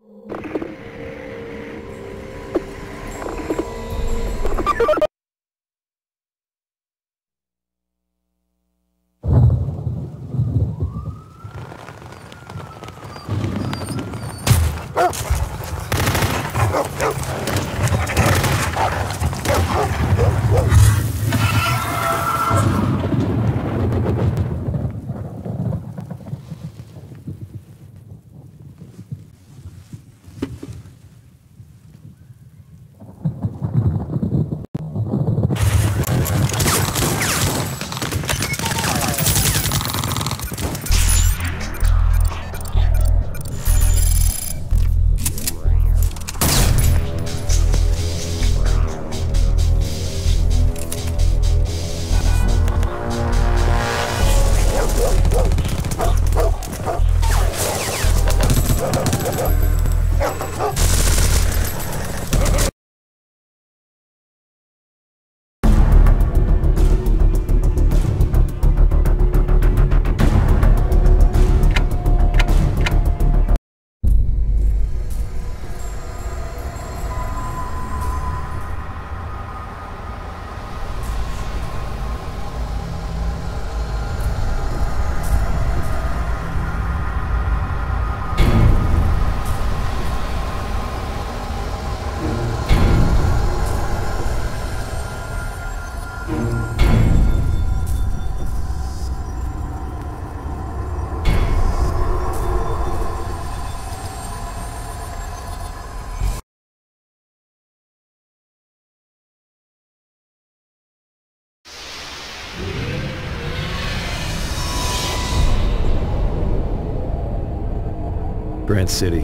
Grant City.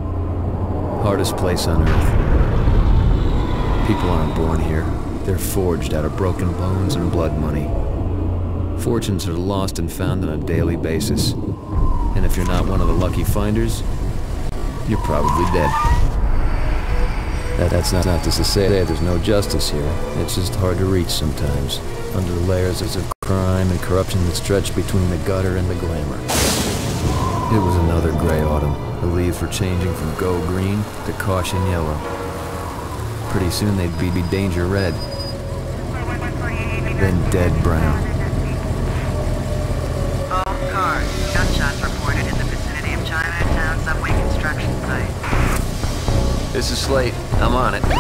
Hardest place on Earth. People aren't born here. They're forged out of broken bones and blood money. Fortunes are lost and found on a daily basis. And if you're not one of the lucky finders, you're probably dead. That's not to say there's no justice here. It's just hard to reach sometimes, under layers of crime and corruption that stretch between the gutter and the glamour. It was another gray autumn. The leaves were changing from go green to caution yellow. Pretty soon they'd be danger red, then dead brown. All cars. Gunshots reported in the vicinity of Chinatown subway construction site. This is Slate. I'm on it.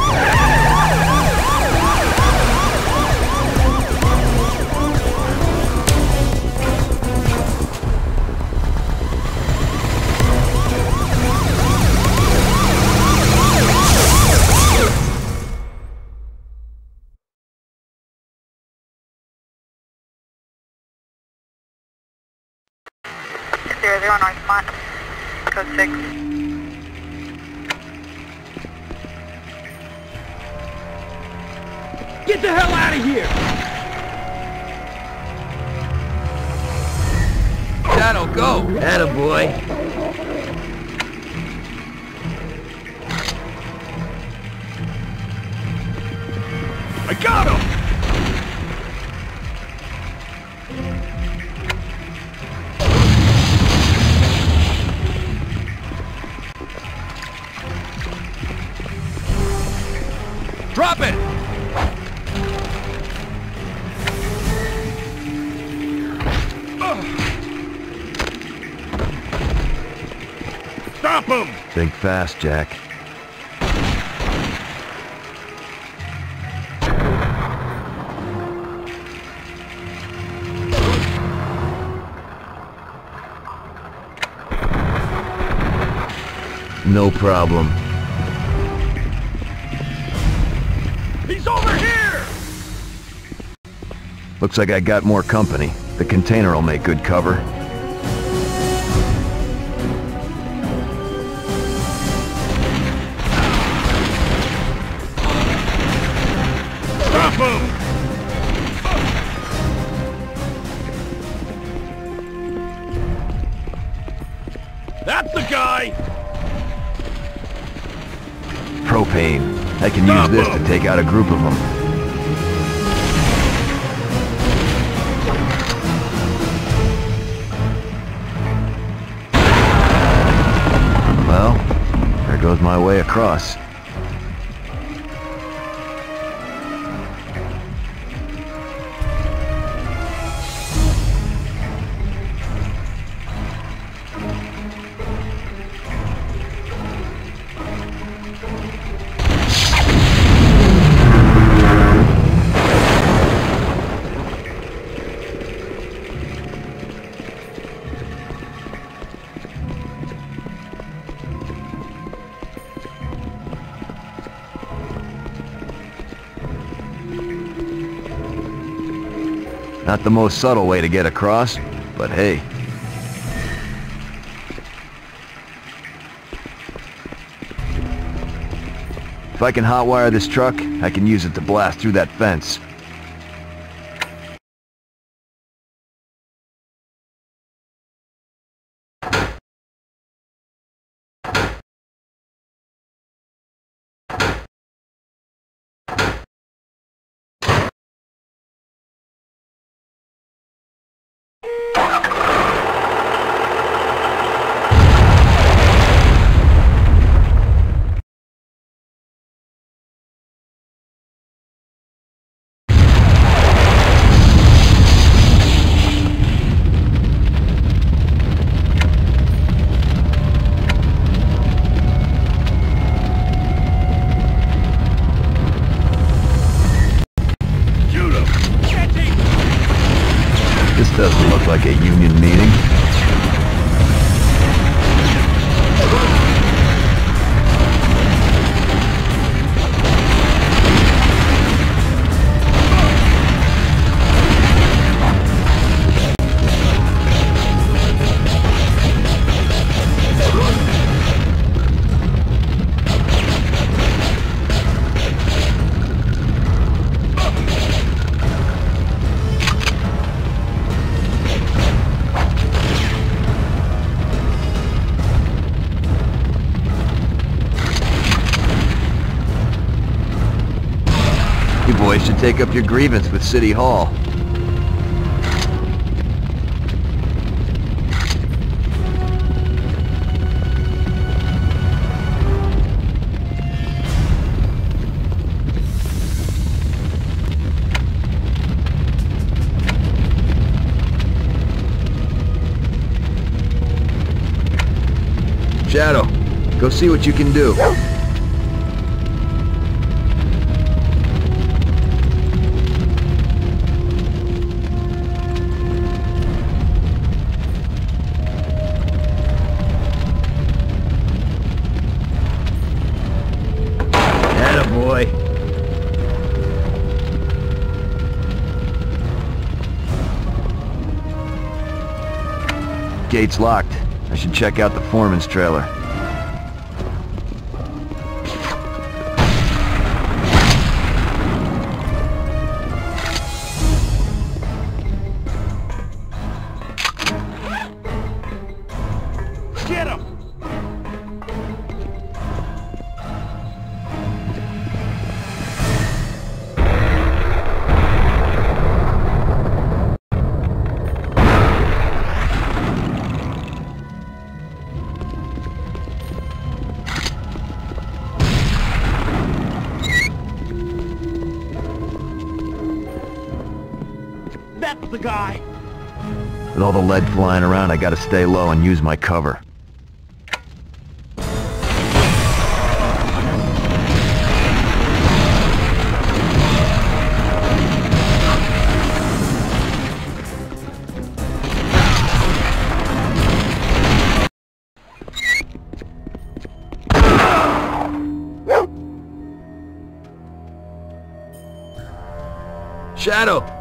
Zero North Mont, code 6. Get the hell out of here! That'll go! Attaboy! I got him! Drop it! Stop him! Think fast, Jack. No problem. He's over here! Looks like I got more company. The container will make good cover. Stop him! That's the guy! Propane. I can use this to take out a group of them. Well, they're goes my way across. Not the most subtle way to get across, but hey. If I can hotwire this truck, I can use it to blast through that fence. This doesn't look like a union meeting. You boys should take up your grievance with City Hall. Shadow, go see what you can do. Boy. Gate's locked. I should check out the foreman's trailer. Get him! That's the guy! With all the lead flying around, I gotta stay low and use my cover. Shadow!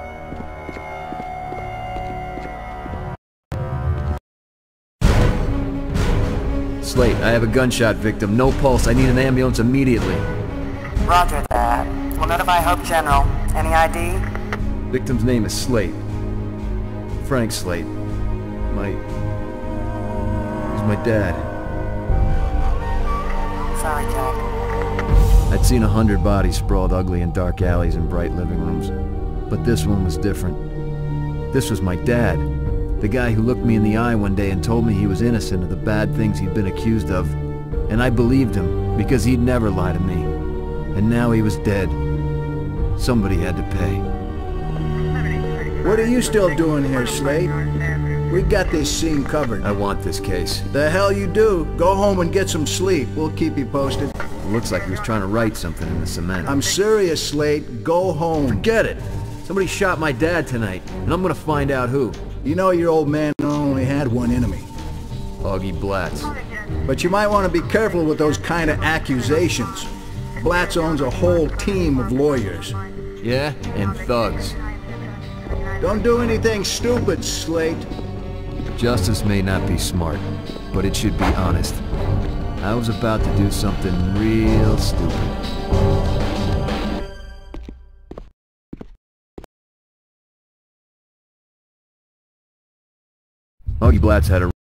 Slate, I have a gunshot victim. No pulse. I need an ambulance immediately. Roger that. We'll notify Hope General. Any ID? Victim's name is Slate. Frank Slate. He's my dad. Sorry, Jack. I'd seen 100 bodies sprawled ugly in dark alleys and bright living rooms. But this one was different. This was my dad. The guy who looked me in the eye one day and told me he was innocent of the bad things he'd been accused of. And I believed him, because he'd never lie to me. And now he was dead. Somebody had to pay. What are you still doing here, Slade? We got this scene covered. I want this case. The hell you do. Go home and get some sleep. We'll keep you posted. It looks like he was trying to write something in the cement. I'm serious, Slade. Go home. Forget it! Somebody shot my dad tonight, and I'm gonna find out who. You know your old man only had one enemy. Augie Blatz. But you might want to be careful with those kind of accusations. Blatz owns a whole team of lawyers. Yeah? And thugs. Don't do anything stupid, Slate. Justice may not be smart, but it should be honest. I was about to do something real stupid. Augie Blatz had a